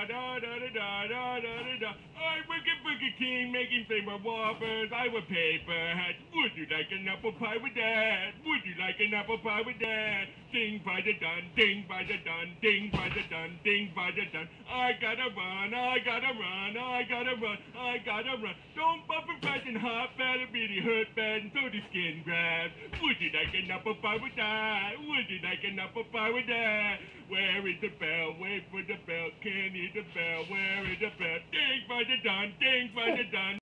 da da da da da da da da. I work at Burger King making flavor whoppers. I wear paper hats. Would you like an apple pie with that? Would you like an apple pie with that? Ding by the done, ding by the done, ding by the done, ding by the done. I gotta run, I gotta run, I gotta run, I gotta run. Don't buff and fast and hot, fat and really hurt bad and so the skin grabs. Would you like an apple pie with that? Would you like an apple pie with that? Where is the bell? Wait for the bell. Can't hear the bell. Where is the bell? Ding by the done, ding by the done.